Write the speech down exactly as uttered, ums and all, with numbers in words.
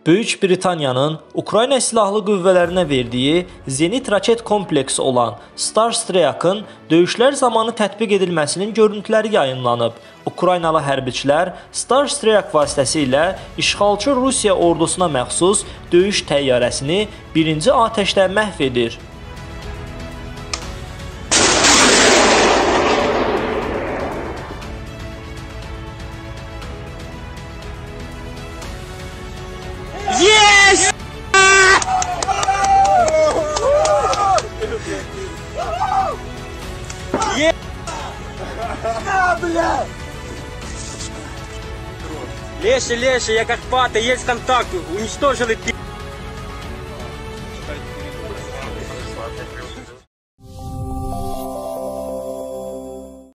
Böyük Britaniyanın Ukrayna silahlı qüvvələrinə verdiyi zenit raket kompleksi olan Starstreak-ın döyüşlər zamanı tətbiq edilməsinin görüntüləri yayınlanıb. Ukraynalı hərbiçilər Starstreak vasitəsilə işğalçı Rusiya ordusuna məxsus döyüş təyyarəsini birinci atəşdə məhv edir. Есть! Есть! А, бля! Леша, Леша, я Карпаты, есть контакт, уничтожили пи***.